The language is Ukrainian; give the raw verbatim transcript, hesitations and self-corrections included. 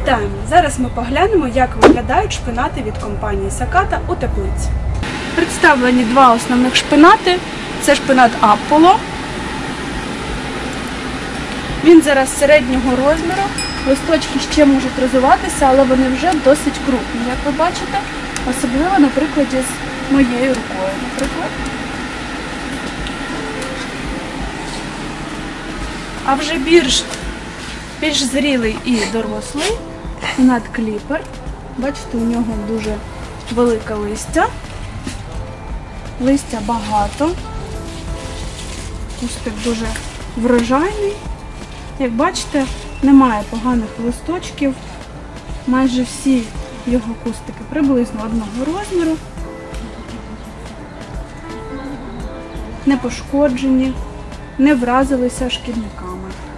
Вітаємо! Зараз ми поглянемо, як виглядають шпинати від компанії Саката у теплиці. Представлені два основних шпинати. Це шпинат Apollo. Він зараз середнього розміру. Листочки ще можуть розвиватися, але вони вже досить крупні, як ви бачите. Особливо на прикладі з моєю рукою, наприклад. А вже більш, більш зрілий і дорослий шпинат Кліпер. Бачите, у нього дуже велике листя. Листя багато. Кустик дуже врожайний. Як бачите, немає поганих листочків. Майже всі його кустики приблизно одного розміру. Не пошкоджені, не вразилися шкідниками.